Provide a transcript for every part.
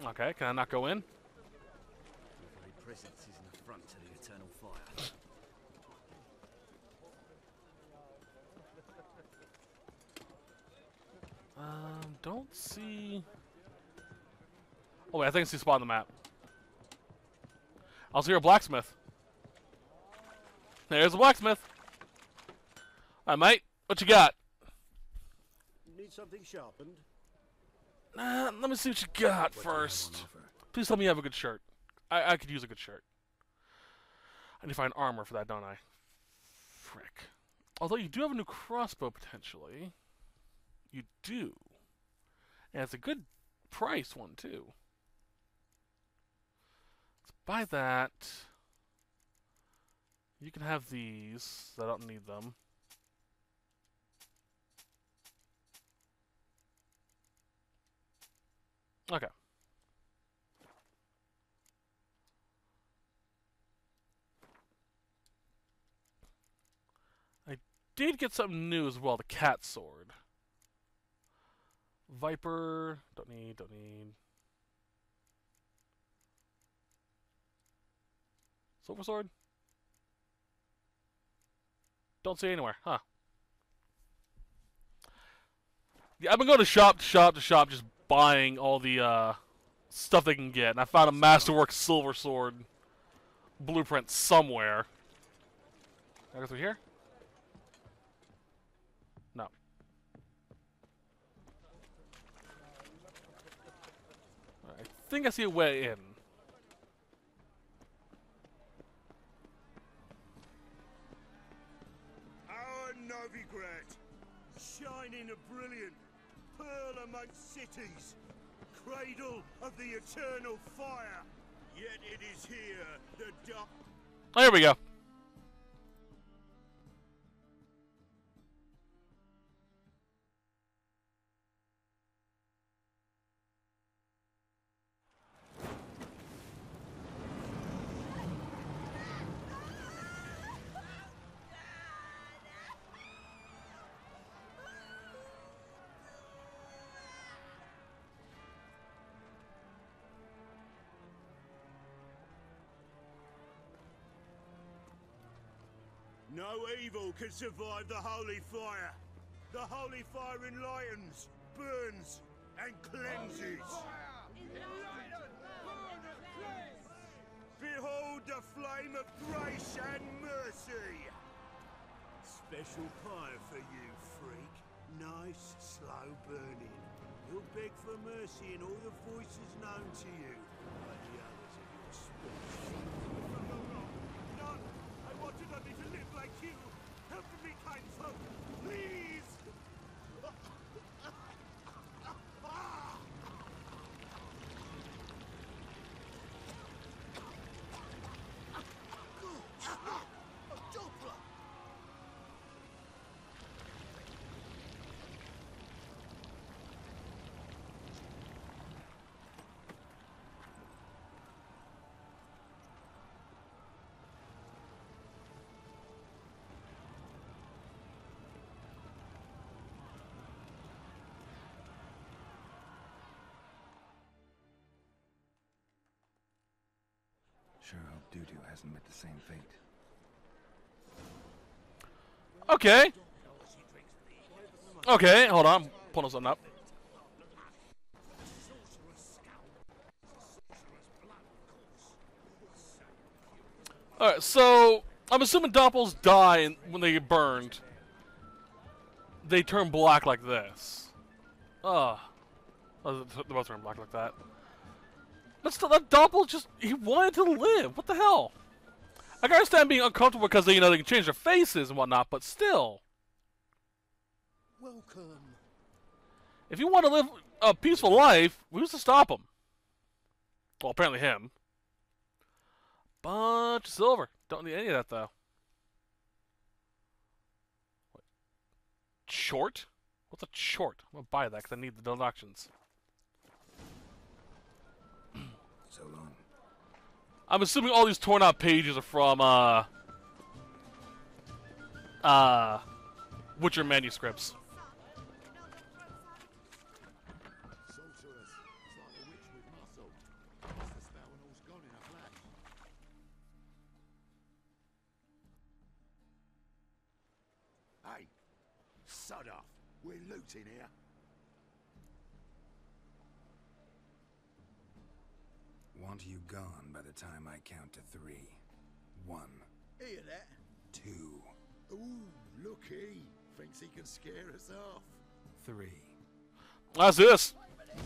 Okay, can I not go in? Your very presence is an affront to the eternal fire. Don't see... Oh wait, I think I see a spot on the map. I'll see a blacksmith. There's a blacksmith. Alright, mate. What you got? Need something sharpened? Let me see what you got first. Please tell me you have a good shirt. I could use a good shirt. I need to find armor for that, don't I? Frick. Although you do have a new crossbow, potentially. You do. And it's a good price one, too. Let's buy that. You can have these. I don't need them. Okay. I did get something new as well, the cat sword. Viper, don't need. Silver sword? Don't see it anywhere, huh? Yeah, I've been going to shop, just buying all the stuff they can get, and I found a Masterwork silver sword blueprint somewhere. Can I go through here? No. I think I see a way in. Our Novigrad, shining a brilliant pearl amongst cities, cradle of the eternal fire. Yet it is here the dark. Oh, here we go. No evil can survive the holy fire. The holy fire enlightens, burns, and cleanses. Behold the flame of grace and mercy. Special pie for you, freak. Nice, slow burning. You'll beg for mercy in all the voices known to you, like the others of your species. None! I wanted only to live like you! Help me, kind folk! Please! Sure hope Doo-Doo hasn't met the same fate. Okay. Okay, hold on. I'm pulling something up. Alright, so I'm assuming doppels die when they get burned. They turn black like this. They both turn black like that. But still, that doppel just, he wanted to live. What the hell? I can understand being uncomfortable because they, they can change their faces and whatnot, but still. Welcome. If you want to live a peaceful life, who's to stop him? Well, apparently him. Bunch of silver. Don't need any of that, though. What? Short? What's a short? I'm going to buy that because I need the deductions. So long. I'm assuming all these torn out pages are from, Witcher manuscripts. Sod off. We're looting here. Want you gone by the time I count to 3. 1. Hear that? 2. Ooh, looky. Thinks he can scare us off. 3. That's this.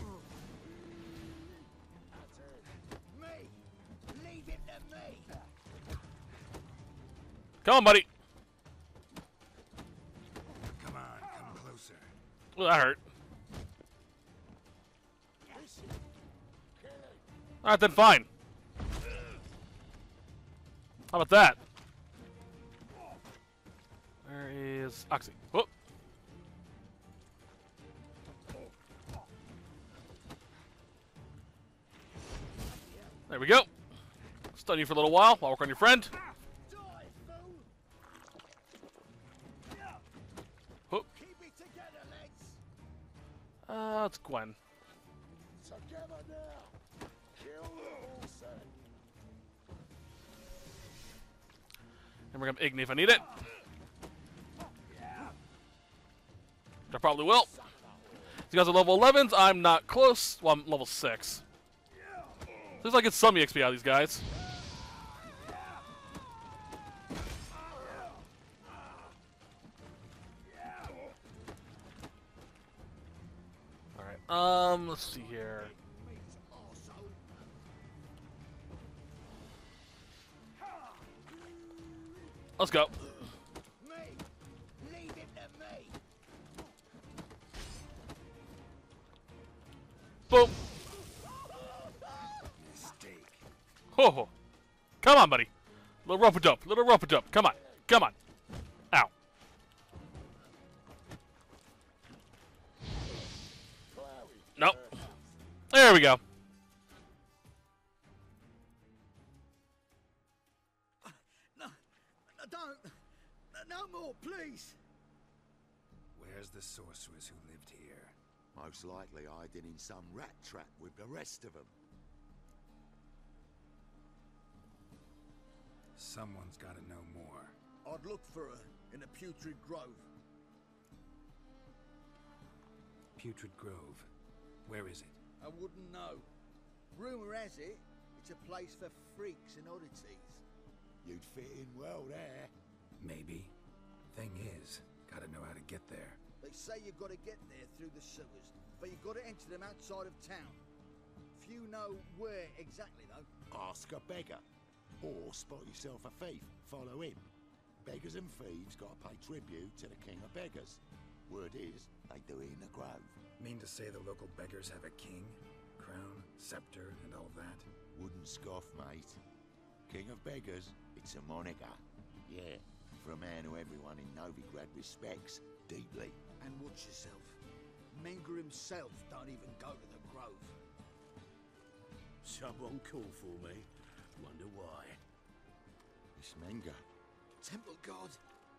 Me! Leave him to me! Come on, buddy. Come on, come closer. Well, that hurt. Alright, then fine. How about that? Where is Oxy? Whoop. There we go. Stun you for a little while work on your friend. Whoop. Keep it together, lads! It's Gwen. Together now! Kill the horse! And we're gonna Igni if I need it. Which I probably will. You guys are level 11s. I'm not close. Well, I'm level 6. Looks like it's some EXP out of these guys. Alright, let's see here. Let's go. Me! Leave him to me! Boom. Mistake. Oh, come on, buddy. Little rope a dope. Little rope a dope. Come on. Come on. Ow. Nope. There we go. Don't! No more, please! Where's the sorceress who lived here? Most likely hiding in some rat trap with the rest of them. Someone's gotta know more. I'd look for her in the Putrid Grove. Putrid Grove. Where is it? I wouldn't know. Rumour has it, it's a place for freaks and oddities. You'd fit in well there. Maybe. Thing is, gotta know how to get there. They say you've got to get there through the sewers, but you've got to enter them outside of town. Few know where exactly, though. Ask a beggar. Or spot yourself a thief. Follow him. Beggars and thieves got to pay tribute to the king of beggars. Word is, they do it in the grove. Mean to say the local beggars have a king, crown, scepter, and all that? Wouldn't scoff, mate. King of beggars, it's a moniker. Yeah, for a man who everyone in Novigrad respects deeply. And watch yourself. Menger himself don't even go to the grove. Someone call for me. Wonder why. It's Menger. Temple God.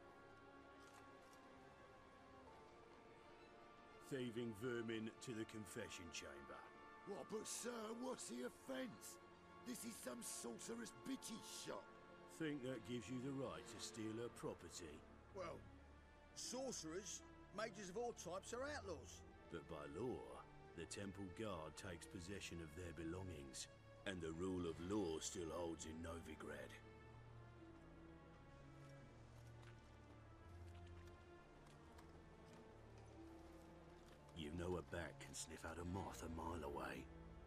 Thieving vermin to the confession chamber. What, but sir, what's the offence? This is some sorcerer's bitchy shop. Think that gives you the right to steal her property? Well, sorcerers, mages of all types are outlaws. But by law, the Temple Guard takes possession of their belongings, and the rule of law still holds in Novigrad. You know a bat can sniff out a moth a mile away.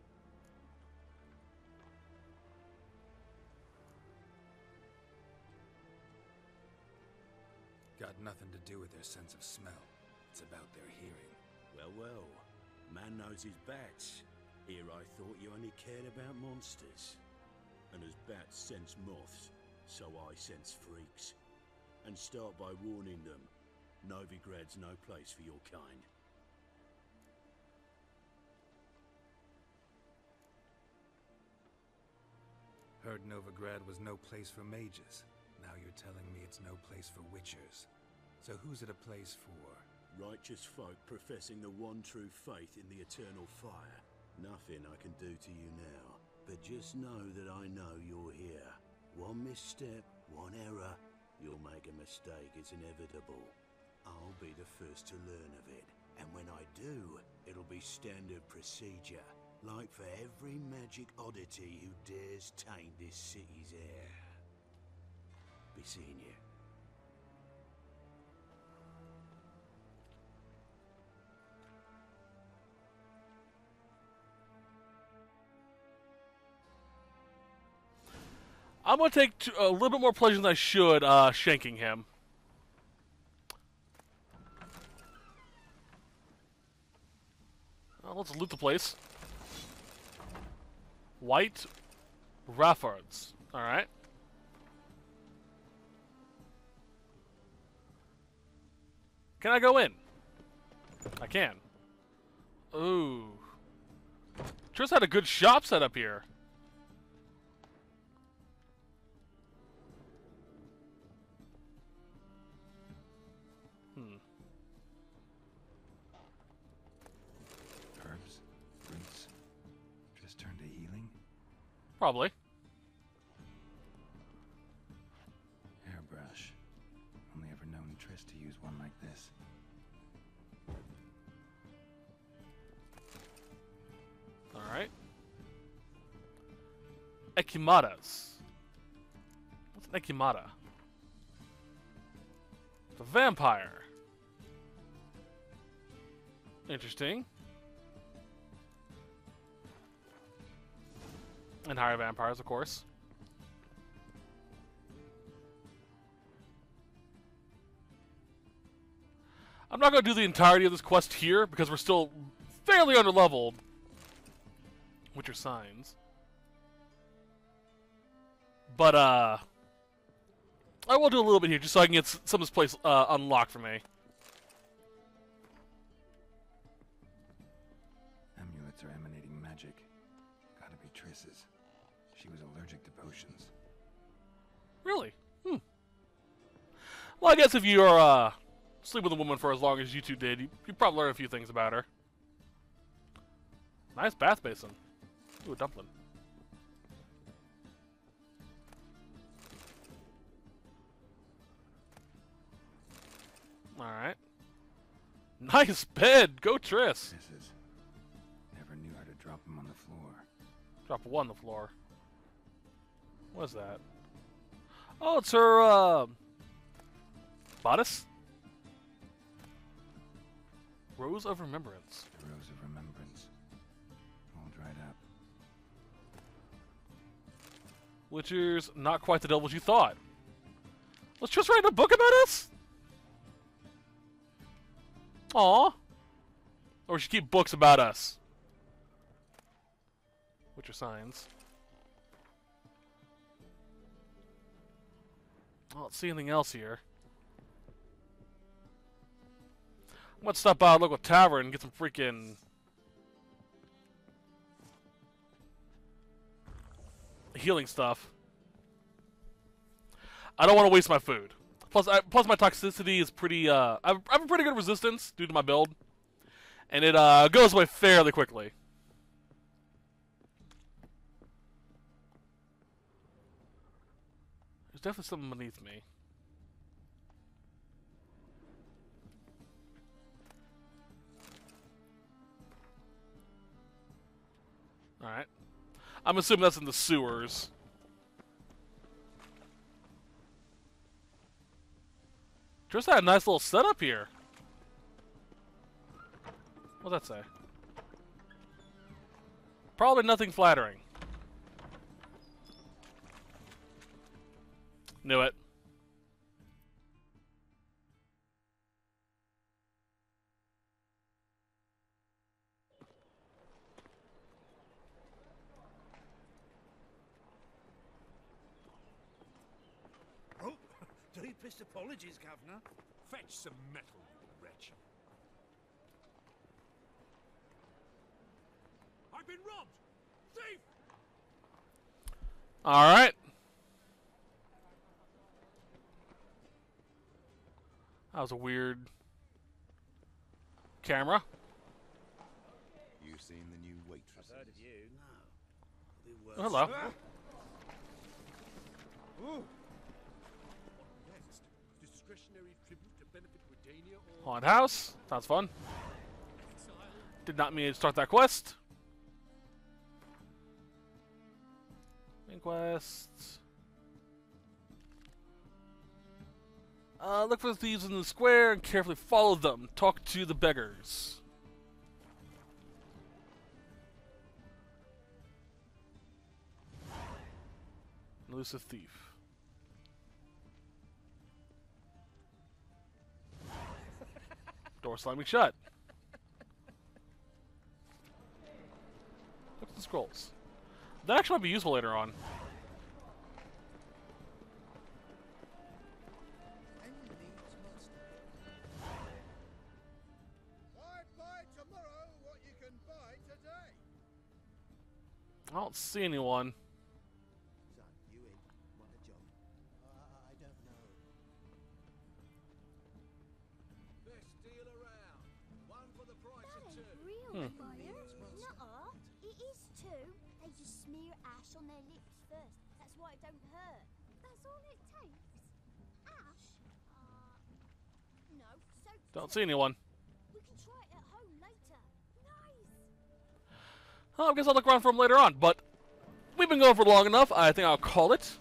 Got nothing to do with their sense of smell. It's about their hearing. Well, well. Man knows his bats. Here I thought you only cared about monsters. And as bats sense moths, so I sense freaks. And start by warning them, Novigrad's no place for your kind. Heard Novigrad was no place for mages. Now you're telling me it's no place for witchers. So who's it a place for? Righteous folk professing the one true faith in the eternal fire. Nothing I can do to you now, but just know that I know you're here. One misstep, one error, you'll make a mistake, it's inevitable. I'll be the first to learn of it. And when I do, it'll be standard procedure. Like for every magic oddity who dares taint this city's air. Be seeing you. I'm gonna take a little bit more pleasure than I should shanking him. Well, let's loot the place. White Raffards. Alright. Can I go in? I can. Ooh. Triss had a good shop set up here. Herbs, fruits, just turn to healing. Probably. Hairbrush. Only ever known Triss to use one like this. Alright. Ekimatas. What's an Ekimata? It's a vampire. Interesting. And higher vampires, of course. I'm not going to do the entirety of this quest here because we're still fairly underleveled. Which are signs. But, I will do a little bit here just so I can get some of this place unlocked for me. Amulets are emanating magic. Gotta be Triss's. She was allergic to potions. Really? Hmm. Well, I guess if you're, sleep with a woman for as long as you two did, you probably learn a few things about her. Nice bath basin. Ooh, a dumpling. Alright. Nice bed! Go Triss! Triss's. Never knew how to drop them on the floor. Drop one on the floor. What's that? Oh, it's her, bodice? Rose of Remembrance. The Rose of Remembrance. All dried up. Witcher's not quite the devils you thought. Let's just write a book about us? Aw. Or we should keep books about us. Witcher signs. Oh, let's see anything else here. I'm gonna stop by a local tavern and get some freaking healing stuff. I don't want to waste my food. Plus my toxicity is pretty. I have a pretty good resistance due to my build, and it goes away fairly quickly. There's definitely something beneath me. Alright. I'm assuming that's in the sewers. Just had a nice little setup here. What's that say? Probably nothing flattering. Knew it. Oh, deepest apologies, Governor. Fetch some metal, you wretch. I've been robbed! Thief! Alright. That was a weird camera. You seen the new waitress? I've heard of you. No. Oh, hello. Ooh. Next, discretionary tribute to benefit Haunted house. Sounds fun. Did not mean to start that quest. Main quest. Look for the thieves in the square and carefully follow them. Talk to the beggars. Elusive thief. Door slamming shut. Look at the scrolls. That actually might be useful later on. I don't see anyone. So, you in? Want a job? I don't know. Best deal around. One for the price of two. Real fire? Nuh-uh. It is too. They just smear ash on their lips first. That's why it don't hurt. That's all it takes. Ash? No. So Don't see anyone. we can try it at home later. Nice. Oh, I guess I'll look around for him later on, but we've been going for long enough. I think I'll call it.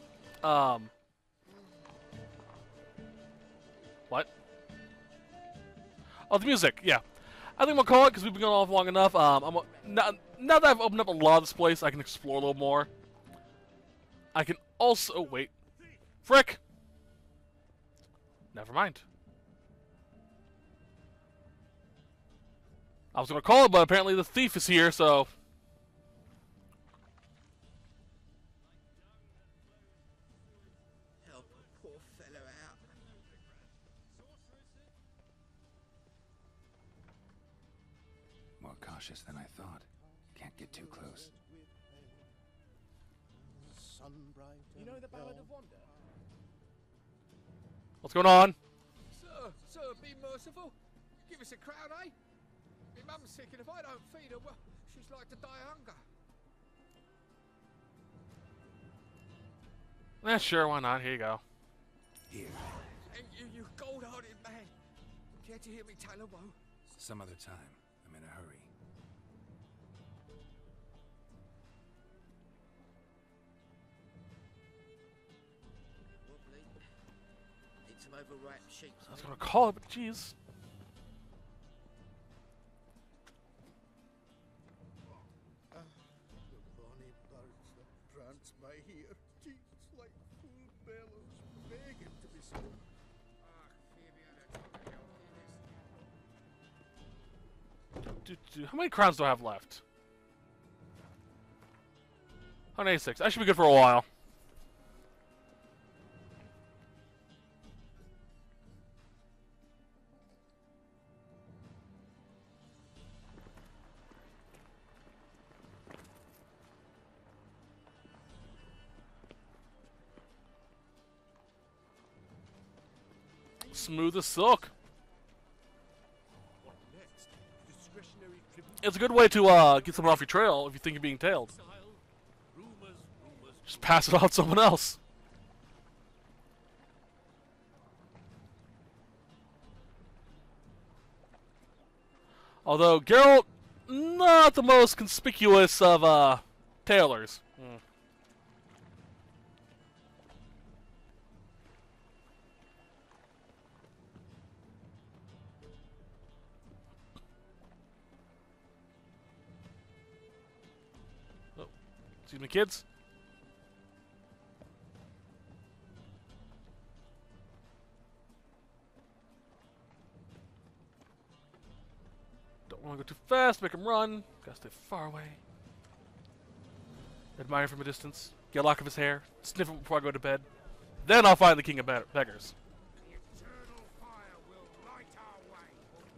What? Oh, the music. Yeah. I think we'll call it because we've been going on long enough. Now that I've opened up a lot of this place, I can explore a little more. I can also... wait. Frick! Never mind. I was going to call it, but apparently the thief is here, so... Help a poor fellow out. More cautious than I thought. Can't get too close. You know the Ballad of Wonder? What's going on? Sir, be merciful. Give us a crown, eh? My mum's sick, and if I don't feed her, well, she's like to die of hunger. Sure, why not? Here you go. Here. And you gold-hearted man. Care to hear me tell a woe? Some other time. I'm in a hurry. Wobbly. Need some overripe sheep. I was going to call it, but jeez. The bonny birds that prance by here, cheeks like full bellows, begging to be sold. How many crowns do I have left? 186. I should be good for a while. Smooth as silk. What next? Discretionary tribute. It's a good way to get someone off your trail if you think you're being tailed. Rumors. Just pass it on to someone else. Although Geralt, not the most conspicuous of tailors. Oh, excuse me, kids. Don't want to go too fast, make him run. Gotta stay far away. Admire from a distance. Get a lock of his hair. Sniff him before I go to bed. Then I'll find the king of beggars. The eternal fire will light our way.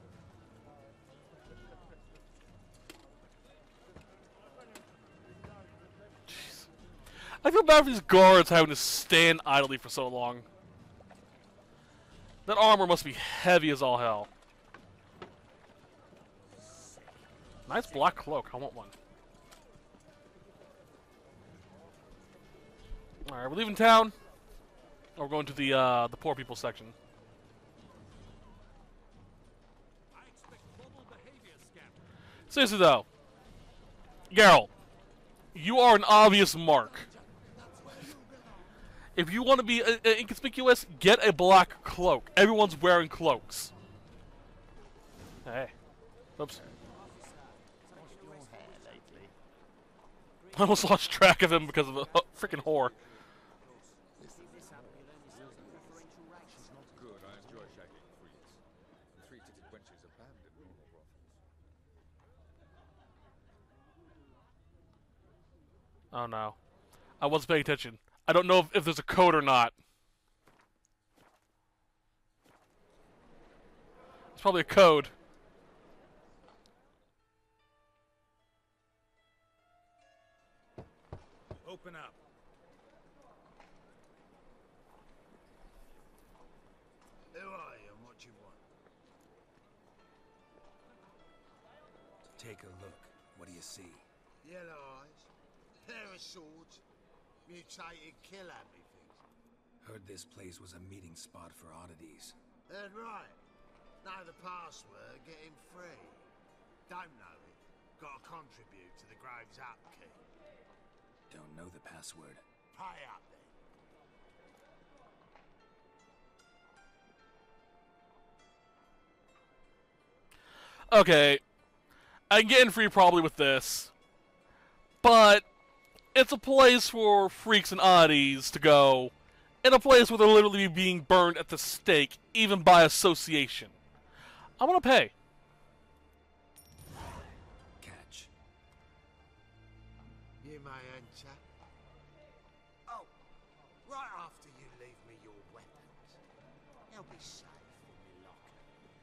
Jeez. I feel bad for these guards having to stand idly for so long. That armor must be heavy as all hell. Nice black cloak. I want one. Alright, we're leaving town. Or we're going to the poor people section. Seriously though, Geralt, you are an obvious mark. If you want to be inconspicuous, get a black cloak. Everyone's wearing cloaks. Hey. Oops. I almost lost track of him because of a freaking whore. Good, I enjoy shagging freaks. Three-titted wenches abandon normal brothels. Oh no. I wasn't paying attention. I don't know if there's a code or not. It's probably a code. Open up. Who are you and what do you want? Take a look. What do you see? Yellow eyes, pair of swords, mutated killer, methinks. Heard this place was a meeting spot for oddities. Heard right. Know the password, get him free. Don't know it. Gotta contribute to the Grove's upkeep. Don't know the password. Pay up then. Okay. I can get in free probably with this. But it's a place for freaks and oddities to go. In a place where they're literally being burned at the stake, even by association. I want to pay. Catch. You may enter. Oh, right after you leave me your weapons. They'll be safe in my locker.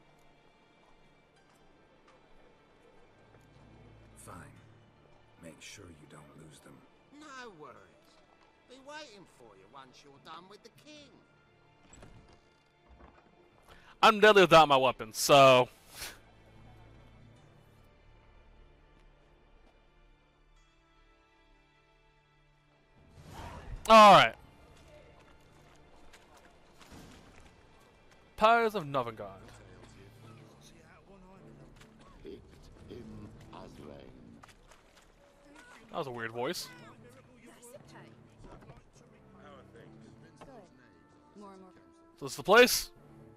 Fine. Make sure you don't lose them. No worries. Be waiting for you once you're done with the king. I'm deadly without my weapons, so... Alright. Pyres of Novengard. That was a weird voice. So this is the place?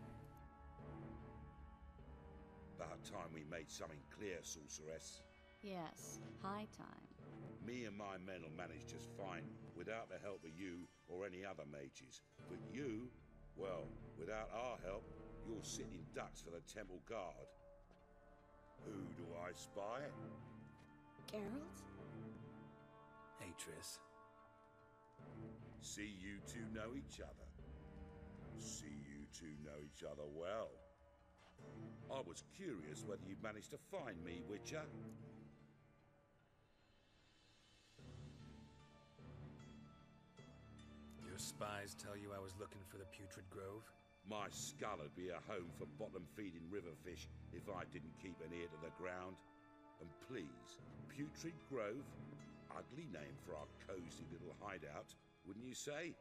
About time we made something clear, sorceress. Yes, high time. Me and my men will manage just fine, without the help of you or any other mages. But you, well, without our help, you'll sit in ducks for the temple guard. Who do I spy? Geralt? Hey, Triss. See you two know each other. See you two know each other well. I was curious whether you'd managed to find me, Witcher. Your spies tell you I was looking for the Putrid Grove? My skull would be a home for bottom-feeding riverfish if I didn't keep an ear to the ground. And please, Putrid Grove? Ugly name for our cozy little hideout, wouldn't you say?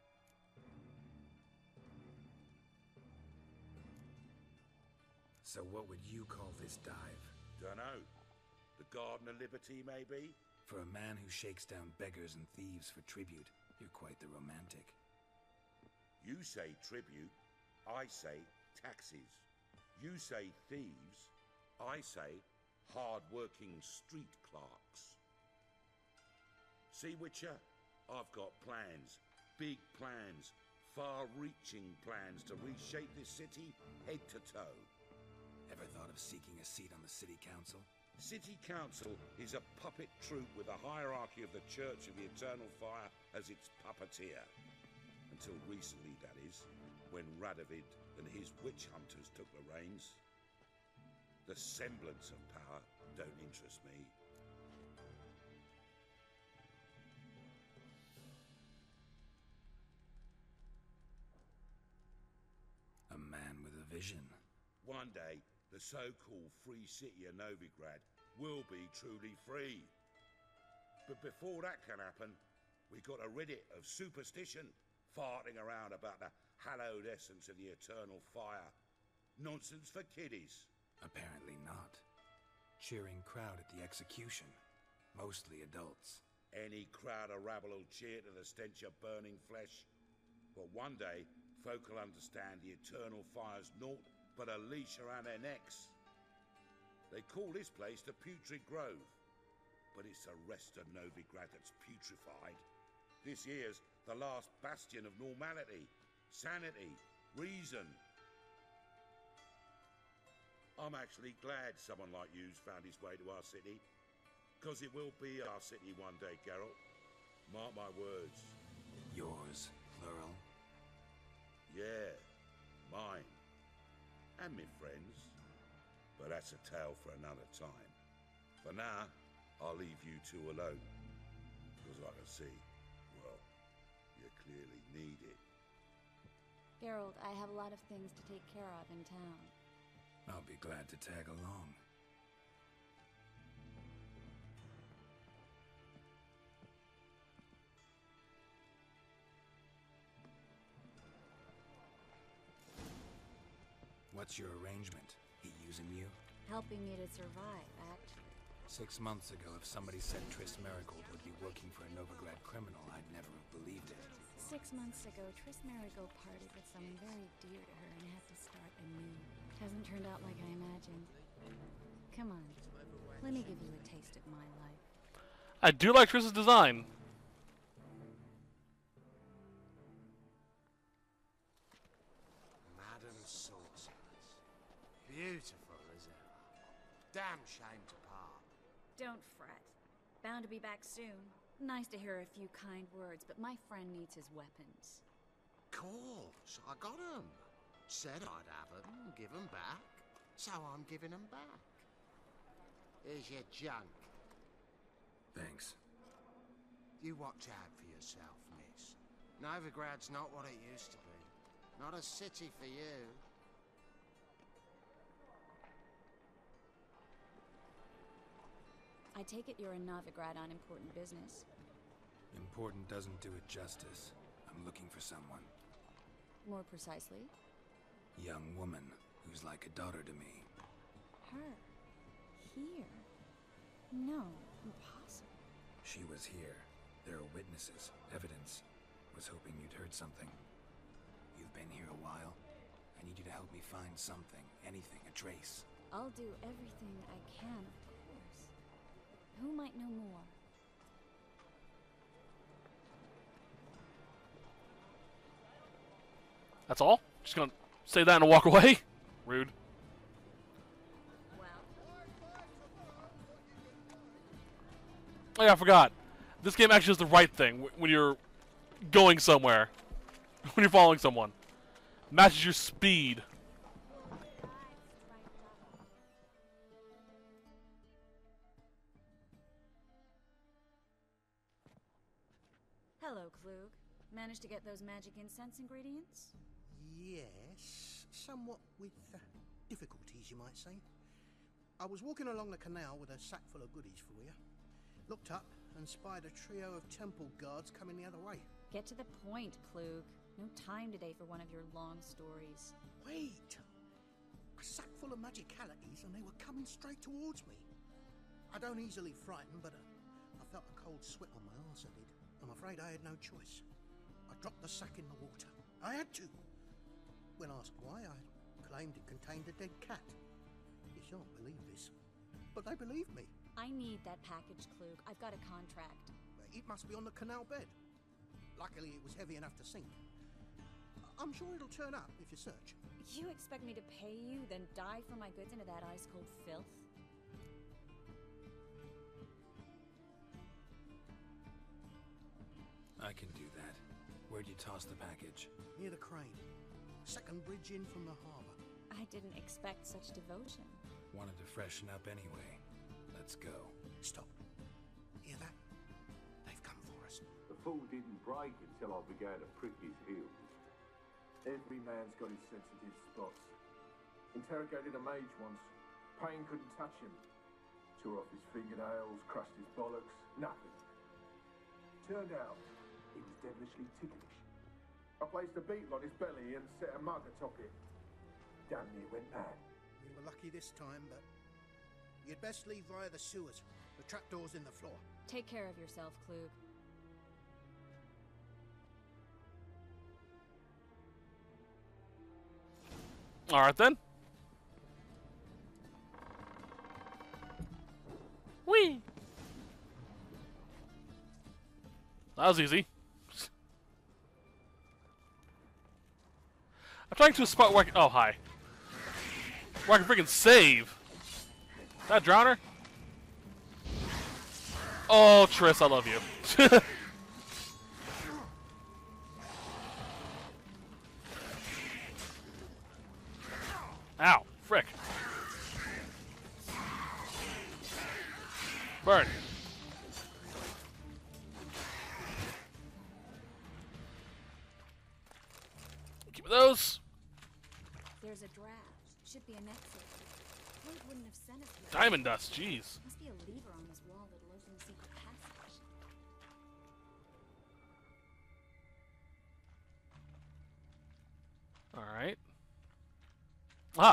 So what would you call this dive? Dunno. The Garden of Liberty, maybe? For a man who shakes down beggars and thieves for tribute, you're quite the romantic. You say tribute, I say taxes. You say thieves, I say hard-working street clerks. See, Witcher? I've got plans. Big plans. Far-reaching plans to reshape this city head to toe. Ever thought of seeking a seat on the city council? City Council is a puppet troupe with a hierarchy of the Church of the Eternal Fire as its puppeteer. Until recently, that is, when Radovid and his witch hunters took the reins. The semblance of power don't interest me. A man with a vision. One day, the so-called free city of Novigrad will be truly free. But before that can happen, we got rid it of superstition, farting around about the hallowed essence of the eternal fire. Nonsense for kiddies. Apparently not. cheering crowd at the execution. Mostly adults. Any crowd of rabble will cheer to the stench of burning flesh. But one day, folk will understand the eternal fire's naught but a leash around their necks. They call this place the Putrid Grove, but it's the rest of Novigrad that's putrefied. This here's the last bastion of normality, sanity, reason. I'm actually glad someone like you's found his way to our city, because it will be our city one day, Geralt. Mark my words. Yours, plural? Yeah, mine. And me friends. But that's a tale for another time. For now, I'll leave you two alone. Because I can see, well, you clearly need it. Geralt, I have a lot of things to take care of in town. I'll be glad to tag along. What's your arrangement? He using you? Helping me to survive, actually. 6 months ago, if somebody said Triss Merigold would be working for a Novigrad criminal, I'd never have believed it. 6 months ago, Triss Merigold parted with someone very dear to her and had to start anew. Hasn't turned out like I imagined. Come on, let me give you a taste of my life. I do like Triss's design. Madam Sorceress. Beautiful as ever. Damn shame to part. Don't fret. Bound to be back soon. Nice to hear a few kind words, but my friend needs his weapons. Course, I got 'em. Said I'd have 'em and give 'em back. So I'm giving 'em back. Here's your junk. Thanks. You watch out for yourself, miss. Novigrad's not what it used to be. Not a city for you. I take it you're in Novigrad on important business. Important doesn't do it justice. I'm looking for someone. More precisely? Young woman who's like a daughter to me. Her? Here? No, impossible. She was here. There are witnesses, evidence. Was hoping you'd heard something. You've been here a while. I need you to help me find something, anything, a trace. I'll do everything I can, of course. Who might know more? That's all? Just gonna say that and walk away? Rude. Well, Oh yeah, I forgot. This game actually does the right thing when you're going somewhere. When you're following someone. Matches your speed. hello, Klug. Managed to get those magic incense ingredients? Yes, somewhat with difficulties, you might say. I was walking along the canal with a sack full of goodies for you. Looked up and spied a trio of temple guards coming the other way. Get to the point, Klug. No time today for one of your long stories. Wait! A sack full of magicalities and they were coming straight towards me. I don't easily frighten, but I felt a cold sweat on my arse, I did. I'm afraid I had no choice. I dropped the sack in the water. I had to. When asked why, I claimed it contained a dead cat. You shan't believe this, but they believed me. I need that package, Klug. I've got a contract. It must be on the canal bed. Luckily, it was heavy enough to sink. I'm sure it'll turn up if you search. You expect me to pay you, then dive for my goods into that ice-cold filth? I can do that. Where'd you toss the package? Near the crane. Second bridge in from the harbour. I didn't expect such devotion. Wanted to freshen up anyway. Let's go. Stop. Hear that? They've come for us. The fool didn't break until I began to prick his heels. Every man's got his sensitive spots. Interrogated a mage once. Pain couldn't touch him. Tore off his fingernails, crushed his bollocks. Nothing. Turned out he was devilishly ticklish. I placed a beetle on his belly and set a mug atop it. Damn near went mad. We were lucky this time, but You'd best leave via the sewers. The trapdoor's in the floor. Take care of yourself, Klug. Alright then. Whee! That was easy. I'm trying to a spot where I can... Oh, hi. Where I can freaking save. That drowner? Oh, Triss, I love you. Ow, frick. Burn. Keep those. There's a draft. Should be an exit. Klug wouldn't have sent us here. Diamond dust, jeez. Must be a lever on this wall that'll open a secret passage. Alright. Ah!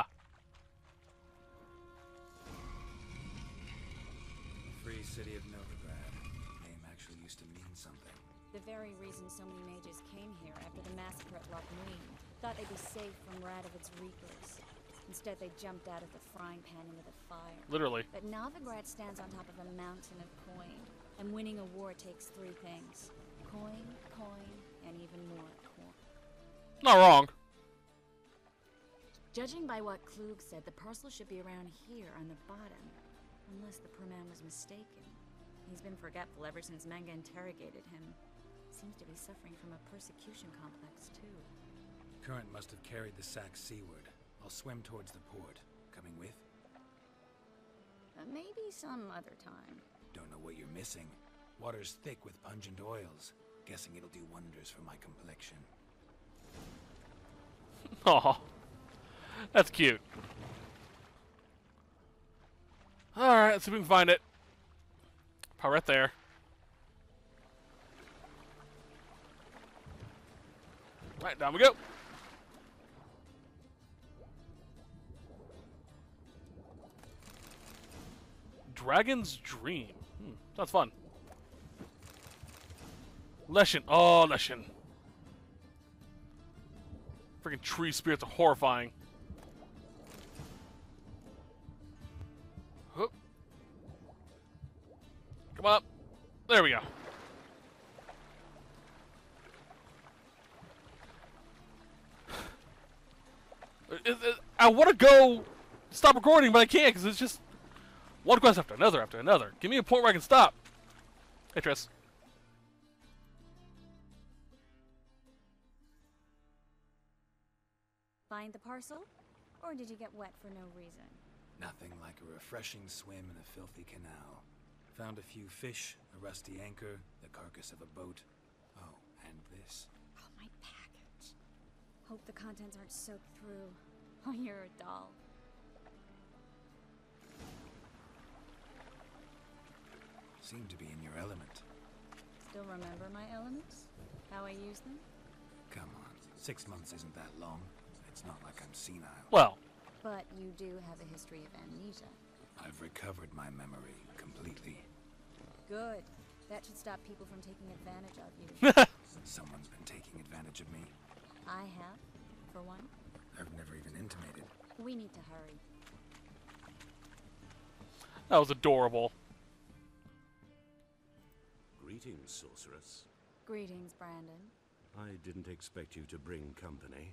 Free city of Novigrad. Name actually used to mean something. The very reason so many mages came here after the massacre at Loch Neen. Thought they'd be safe from Radovid's reapers. Instead, they jumped out of the frying pan into the fire. Literally. But Novigrad stands on top of a mountain of coin. And winning a war takes three things. Coin, coin, and even more coin. Not wrong. Judging by what Klug said, the parcel should be around here on the bottom. Unless the poor man was mistaken. He's been forgetful ever since Manga interrogated him. Seems to be suffering from a persecution complex, too. Current must have carried the sack seaward. I'll swim towards the port. Coming with? Maybe some other time. Don't know what you're missing. Water's thick with pungent oils. Guessing it'll do wonders for my complexion. Aw. That's cute. Alright, let's see if we can find it. Probably right there. Right, down we go. Dragon's Dream. That's fun. Leshen. Oh, Leshen. Freaking tree spirits are horrifying. Whoop. Come up. There we go. I want to go stop recording, but I can't because it's just one quest after another after another. Give me a point where I can stop. Hey, Triss. Find the parcel? Or did you get wet for no reason? Nothing like a refreshing swim in a filthy canal. Found a few fish, a rusty anchor, the carcass of a boat. Oh, and this. Oh, my package. Hope the contents aren't soaked through. Oh, you're a doll. Seem to be in your element. Still remember my elements? How I use them? Come on, 6 months isn't that long. It's not like I'm senile. Well. But you do have a history of amnesia. I've recovered my memory completely. Good. That should stop people from taking advantage of you. Someone's been taking advantage of me. I have, for one. I've never even intimated. We need to hurry. That was adorable. Greetings, sorceress. Greetings, Brandon. I didn't expect you to bring company.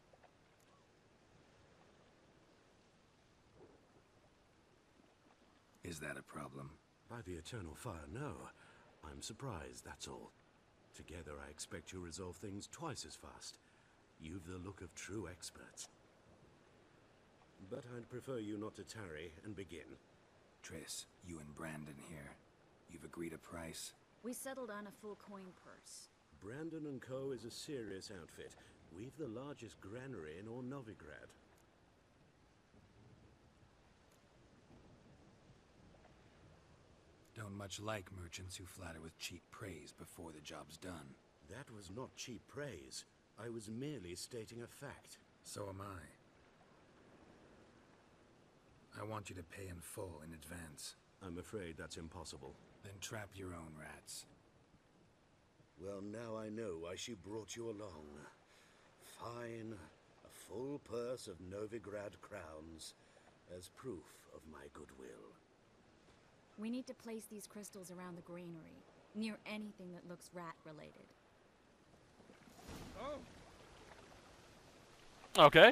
Is that a problem? By the eternal fire, no. I'm surprised, that's all. Together, I expect you resolve things twice as fast. You've the look of true experts. But I'd prefer you not to tarry and begin. Triss, you and Brandon here. You've agreed a price? We settled on a full coin purse. Brandon & Co. is a serious outfit. We've the largest granary in all Novigrad. Don't much like merchants who flatter with cheap praise before the job's done. That was not cheap praise. I was merely stating a fact. So am I. I want you to pay in full in advance. I'm afraid that's impossible. Then trap your own rats. Well, now I know why she brought you along. Fine. A full purse of Novigrad crowns as proof of my goodwill. We need to place these crystals around the granary, near anything that looks rat-related. Oh! Okay.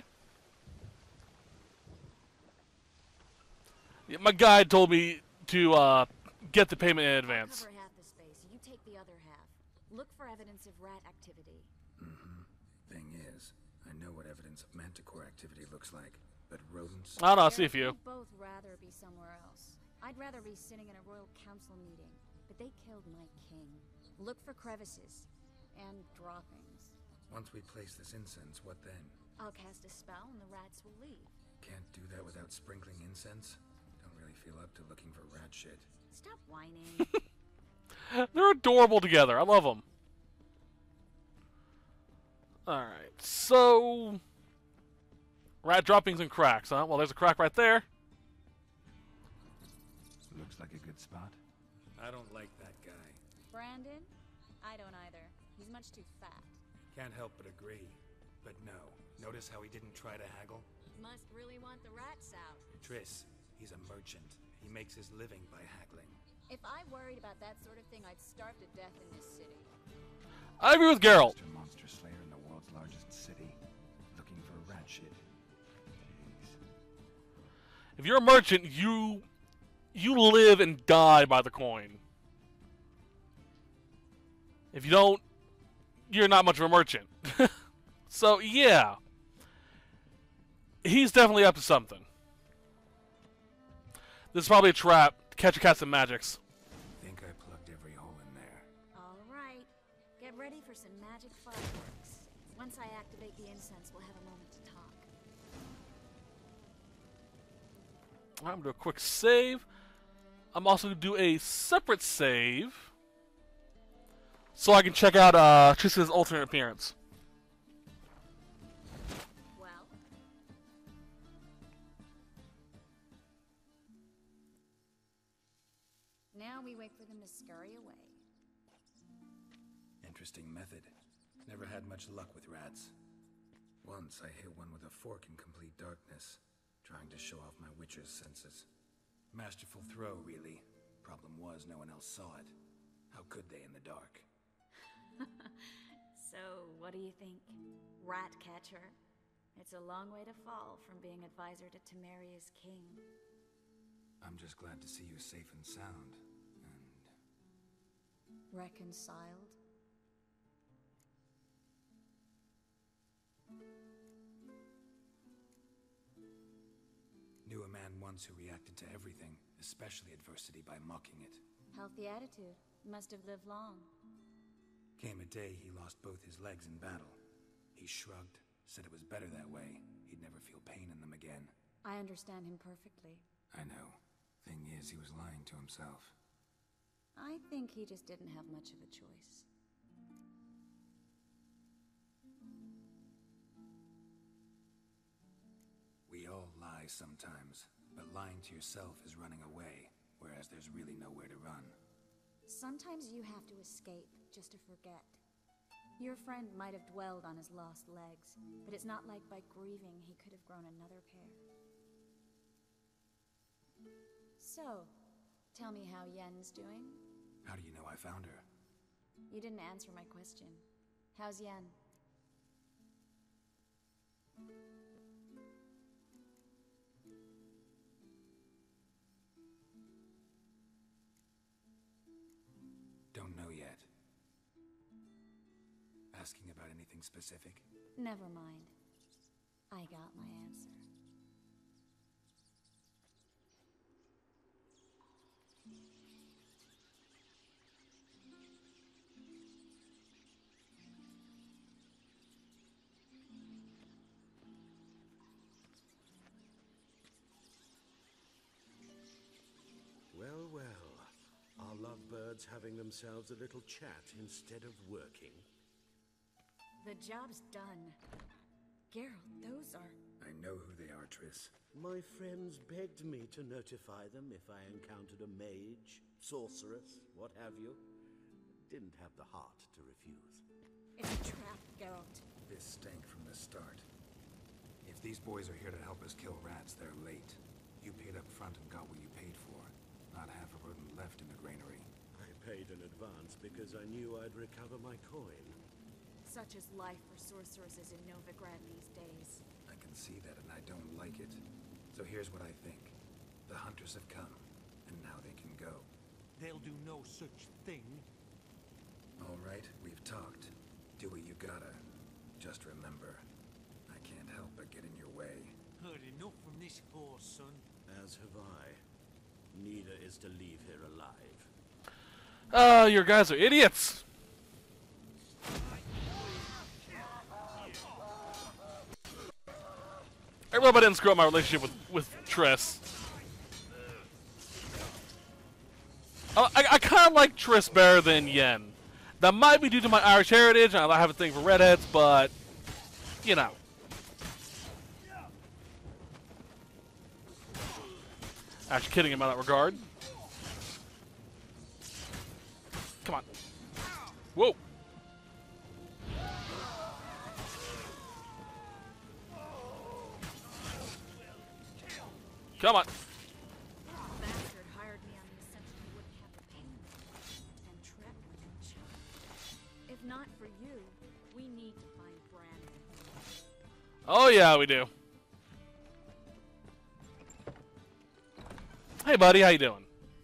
Yeah, my guide told me to get the payment in advance. I'll cover half the space. You take the other half. Look for evidence of rat activity. Thing is, I know what evidence of manticore activity looks like, but rodents... I don't know, see a few. We'd both rather be somewhere else. I'd rather be sitting in a royal council meeting, but they killed my king. Look for crevices and droppings. Once we place this incense, what then? I'll cast a spell and the rats will leave. Can't do that without sprinkling incense? Don't really feel up to looking for rat shit. Stop whining. They're adorable together. I love them. Alright, so... rat droppings and cracks, huh? Well, there's a crack right there. Looks like a good spot. I don't like that guy. Brandon? I don't either. He's much too fat. Can't help but agree. But no, notice how he didn't try to haggle? Must really want the rats out. Triss, he's a merchant. He makes his living by haggling. If I worried about that sort of thing, I'd starve to death in this city. I agree with Geralt. Monster slayer in the world's largest city, looking for rat shit. Jeez. If you're a merchant, you live and die by the coin. If you don't, you're not much of a merchant. So, yeah. He's definitely up to something. This is probably a trap. Catch your cats and magics. Think I plugged every hole in there. All right. Get ready for some magic fireworks. Once I activate the incense, we'll have a moment to talk. I'm going to do a quick save. I'm also going to do a separate save so I can check out Triss's alternate appearance. Well? Now we wait for them to scurry away. Interesting method. Never had much luck with rats. Once I hit one with a fork in complete darkness, trying to show off my witcher's senses. Masterful throw, really. Problem was, no one else saw it. How could they in the dark? So, what do you think? Rat catcher? It's a long way to fall from being advisor to Temeria's king. I'm just glad to see you safe and sound, and... Reconciled? Knew a man once who reacted to everything, especially adversity, by mocking it. Healthy attitude. Must have lived long. Came a day he lost both his legs in battle. He shrugged, said it was better that way. He'd never feel pain in them again. I understand him perfectly. I know. Thing is, he was lying to himself. I think he just didn't have much of a choice. We all lie sometimes, but lying to yourself is running away, whereas there's really nowhere to run. Sometimes you have to escape, just to forget. Your friend might have dwelled on his lost legs, but it's not like by grieving he could have grown another pair. So, tell me how Yen's doing? How do you know I found her? You didn't answer my question. How's Yen? Don't know yet. Asking about anything specific? Never mind. I got my answer. Well, well. Are lovebirds having themselves a little chat instead of working? The job's done. Geralt, those are... I know who they are, Triss. My friends begged me to notify them if I encountered a mage, sorceress, what have you. Didn't have the heart to refuse. It's a trap, Geralt. This stank from the start. If these boys are here to help us kill rats, they're late. You paid up front and got what you paid for. Not half a rodent left in the granary. I paid in advance because I knew I'd recover my coin. Such is life for sorceresses in Novigrad these days. I can see that and I don't like it. So here's what I think. The hunters have come, and now they can go. They'll do no such thing. All right, we've talked. Do what you gotta. Just remember, I can't help but get in your way. Heard enough from this horse, son. As have I. Neither is to leave here alive. Your guys are idiots! I hope I didn't screw up my relationship with Triss. I kind of like Triss better than Yen. That might be due to my Irish heritage, and I have a thing for redheads, but, you know. Actually kidding him in that regard. Come on. Whoa. Come on. Bastard hired me on the assumption he wouldn't have the payment. And trapped me in charge. If not for you, we need to find Brandon. Oh yeah, we do. Hey buddy, how you doing?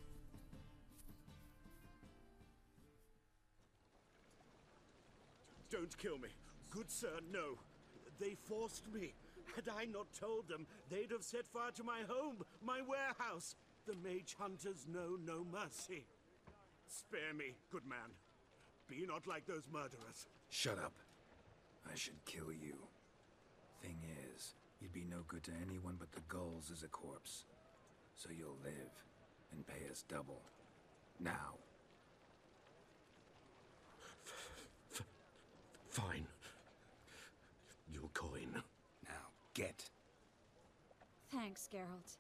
Don't kill me. Good sir, no. They forced me. Had I not told them, they'd have set fire to my home, my warehouse. The mage hunters know no mercy. Spare me, good man. Be not like those murderers. Shut up. I should kill you. Thing is, you'd be no good to anyone but the gulls as a corpse. So you'll live and pay us double. Now. Fine. Your coin. Now, get. Thanks, Geralt.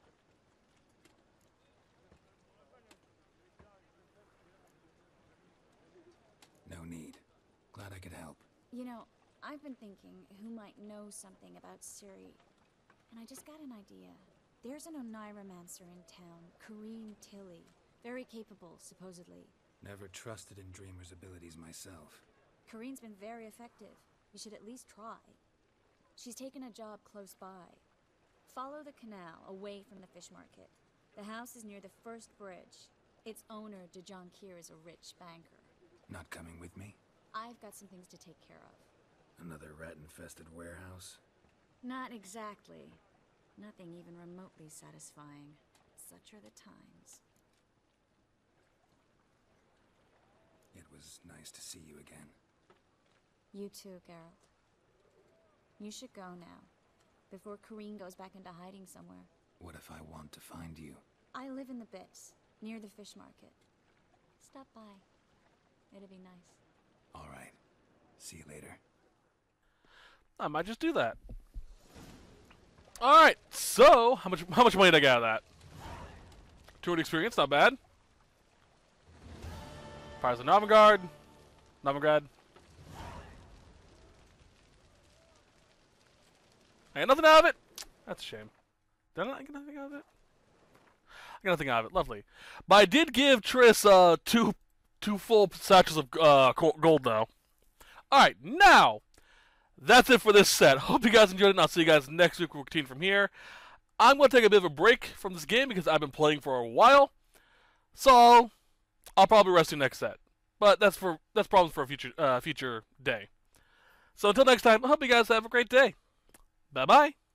No need. Glad I could help. You know, I've been thinking who might know something about Ciri. And I just got an idea. There's an Oneiromancer in town, Corrine Tilly. Very capable, supposedly. Never trusted in Dreamer's abilities myself. Corrine's been very effective. You should at least try. She's taken a job close by. Follow the canal, away from the fish market. The house is near the first bridge. Its owner, Dejon Kier, is a rich banker. Not coming with me? I've got some things to take care of. Another rat-infested warehouse? Not exactly. Nothing even remotely satisfying. Such are the times. It was nice to see you again. You too, Geralt. You should go now, before Corrine goes back into hiding somewhere. What if I want to find you? I live in the Bits, near the fish market. Stop by. It'll be nice. All right. See you later. I might just do that. All right. So, how much money did I get out of that? 200 experience, not bad. Fires of Novigrad. I got nothing out of it. That's a shame. Did I not get nothing out of it? I got nothing out of it. Lovely. But I did give Triss two full satchels of gold, though. All right, now that's it for this set. Hope you guys enjoyed it, and I'll see you guys next week. We'll continue from here. I'm going to take a bit of a break from this game because I've been playing for a while, so I'll probably rest you next set. But that's problems for a future day. So until next time, I hope you guys have a great day. Bye bye.